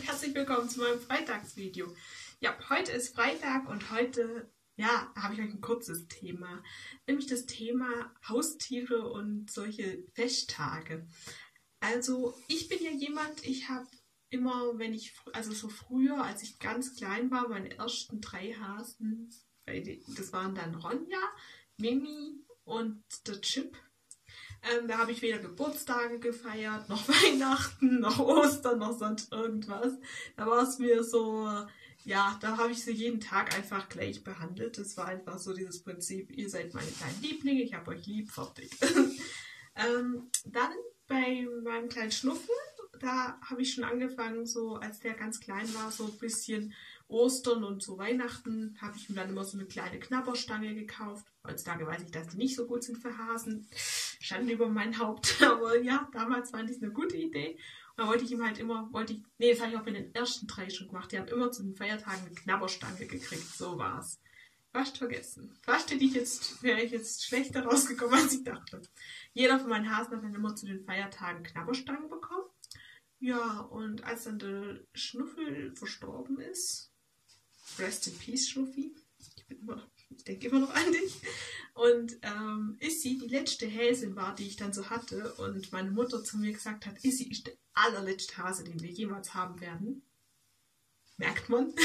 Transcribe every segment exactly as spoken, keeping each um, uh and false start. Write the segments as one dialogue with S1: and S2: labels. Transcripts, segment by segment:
S1: und herzlich willkommen zu meinem Freitagsvideo. Ja, heute ist Freitag und heute, ja, habe ich euch ein kurzes Thema, nämlich das Thema Haustiere und solche Festtage. Also ich bin ja jemand, ich habe immer, wenn ich, also so früher, als ich ganz klein war, meine ersten drei Hasen, das waren dann Ronja, Mimi und der Chip. Ähm, da habe ich weder Geburtstage gefeiert, noch Weihnachten, noch Ostern, noch sonst irgendwas. Da war es mir so, ja, da habe ich sie jeden Tag einfach gleich behandelt. Das war einfach so dieses Prinzip, ihr seid meine kleinen Lieblinge, ich habe euch lieb, fertig. ähm, dann bei meinem kleinen Schnuffel, da habe ich schon angefangen, so als der ganz klein war, so ein bisschen Ostern und so Weihnachten, habe ich mir dann immer so eine kleine Knabberstange gekauft. Heutzutage weiß ich, dass die nicht so gut sind für Hasen. Schande über mein Haupt. Aber ja, damals fand ich es eine gute Idee. Und da wollte ich ihm halt immer, wollte ich, nee, das habe ich auch bei den ersten drei schon gemacht. Die haben immer zu den Feiertagen eine Knabberstange gekriegt. So war's. Fast vergessen. Fast hätte ich jetzt, wäre ich jetzt schlechter rausgekommen, als ich dachte. Jeder von meinen Hasen hat dann immer zu den Feiertagen Knabberstangen bekommen. Ja, und als dann der Schnuffel verstorben ist, Rest in Peace, Schnuffi, ich, bin immer, ich denke immer noch an dich, und ähm, Issi die letzte Häsin war, die ich dann so hatte, und meine Mutter zu mir gesagt hat, Issi ist der allerletzte Hase, den wir jemals haben werden. Merkt man.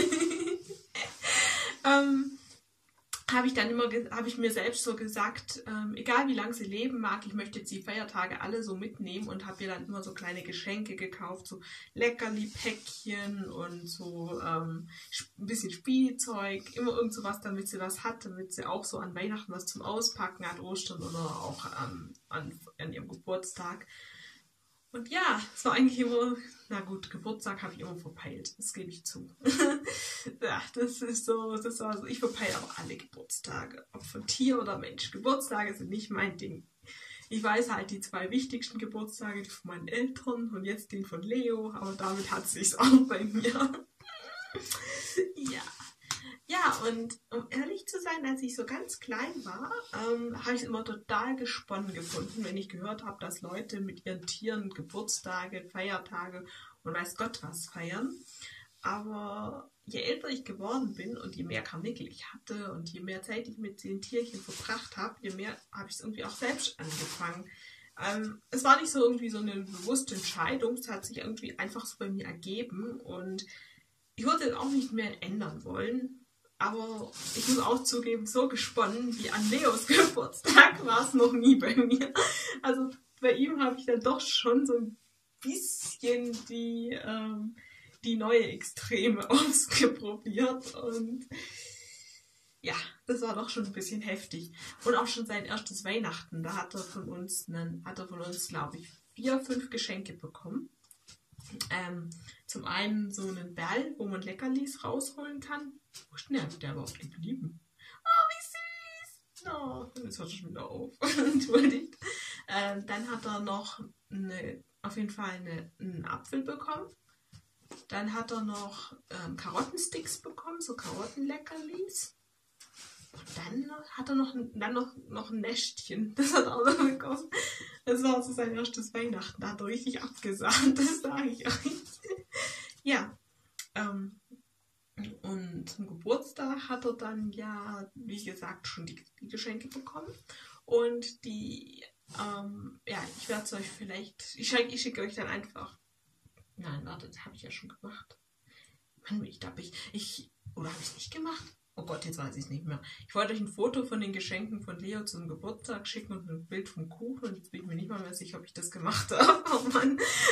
S1: ähm, habe ich dann immer, habe ich mir selbst so gesagt, ähm, egal wie lange sie leben mag, ich möchte jetzt die Feiertage alle so mitnehmen und habe ihr dann immer so kleine Geschenke gekauft, so Leckerli-Päckchen und so ähm, ein bisschen Spielzeug, immer irgend so was, damit sie was hat, damit sie auch so an Weihnachten was zum Auspacken hat, Ostern oder auch ähm, an, an ihrem Geburtstag. Und ja, es war eigentlich immer, na gut, Geburtstag habe ich immer verpeilt, das gebe ich zu. Ja, das ist so, das war so, ich verpeile aber alle Geburtstage, ob von Tier oder Mensch. Geburtstage sind nicht mein Ding. Ich weiß halt die zwei wichtigsten Geburtstage, die von meinen Eltern und jetzt den von Leo, aber damit hat es sich auch bei mir. Ja. Ja, und um ehrlich zu sein, als ich so ganz klein war, ähm, habe ich es immer total gesponnen gefunden, wenn ich gehört habe, dass Leute mit ihren Tieren Geburtstage, Feiertage und weiß Gott was feiern. Aber je älter ich geworden bin und je mehr Karnickel ich hatte und je mehr Zeit ich mit den Tierchen verbracht habe, je mehr habe ich es irgendwie auch selbst angefangen. Ähm, es war nicht so irgendwie so eine bewusste Entscheidung, es hat sich irgendwie einfach so bei mir ergeben und ich würde es auch nicht mehr ändern wollen. Aber ich muss auch zugeben, so gesponnen wie an Leos Geburtstag war es noch nie bei mir. Also bei ihm habe ich dann doch schon so ein bisschen die, ähm, die neue Extreme ausprobiert. Und ja, das war doch schon ein bisschen heftig. Und auch schon sein erstes Weihnachten, da hat er von uns, einen, hat er von uns, glaube ich, vier, fünf Geschenke bekommen. Ähm, zum einen so einen Ball, wo man Leckerlis rausholen kann. Wo schnell hat der überhaupt geblieben? Oh, wie süß! Oh, jetzt hört er schon wieder auf. Entschuldigt. Ähm, dann hat er noch eine, auf jeden Fall eine, einen Apfel bekommen. Dann hat er noch ähm, Karottensticks bekommen, so Karottenleckerlis. Und dann hat er noch, dann noch, noch ein Näschchen. Das hat er auch noch bekommen. Das war so sein erstes Weihnachten. Da hat er richtig abgesahnt. Das sage ich euch. Ja. Ähm, und zum Geburtstag hat er dann ja, wie gesagt, schon die, die Geschenke bekommen. Und die, ähm, ja, ich werde es euch vielleicht, ich, ich schicke euch dann einfach. Nein, warte, das habe ich ja schon gemacht. Mann, ich glaube, ich, ich, oder habe ich es nicht gemacht? Oh Gott, jetzt weiß ich es nicht mehr. Ich wollte euch ein Foto von den Geschenken von Leo zum Geburtstag schicken und ein Bild vom Kuchen. Und jetzt bin ich mir nicht mal mehr sicher, ob ich das gemacht habe. Oh Mann.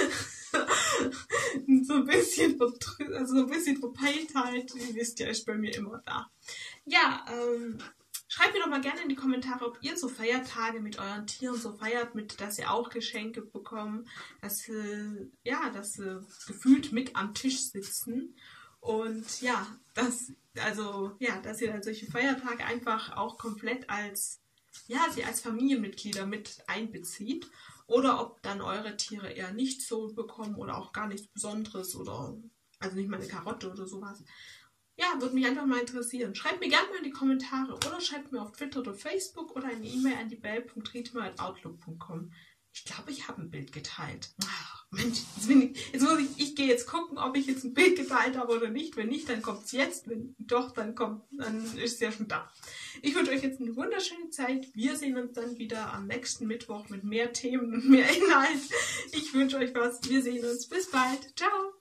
S1: So ein bisschen, also so ein bisschen Verpeiltheit, ihr wisst ja, ist bei mir immer da. Ja, ähm, schreibt mir doch mal gerne in die Kommentare, ob ihr so Feiertage mit euren Tieren so feiert, mit, dass ihr auch Geschenke bekommt, dass sie, ja, dass sie gefühlt mit am Tisch sitzen. Und ja, dass, also, ja, dass ihr dann solche Feiertage einfach auch komplett als, ja, sie als Familienmitglieder mit einbezieht. Oder ob dann eure Tiere eher nicht so bekommen oder auch gar nichts Besonderes oder, also nicht mal eine Karotte oder sowas. Ja, würde mich einfach mal interessieren. Schreibt mir gerne mal in die Kommentare oder schreibt mir auf Twitter oder Facebook oder eine E-Mail an die bell punkt riedmer at outlook punkt com. Ich glaube, ich habe ein Bild geteilt. Ach, Mensch, jetzt, bin ich, jetzt muss ich, ich gehe jetzt gucken, ob ich jetzt ein Bild geteilt habe oder nicht. Wenn nicht, dann kommt es jetzt. Wenn doch, dann kommt, dann ist es ja schon da. Ich wünsche euch jetzt eine wunderschöne Zeit. Wir sehen uns dann wieder am nächsten Mittwoch mit mehr Themen und mehr Inhalt. Ich wünsche euch was. Wir sehen uns. Bis bald. Ciao.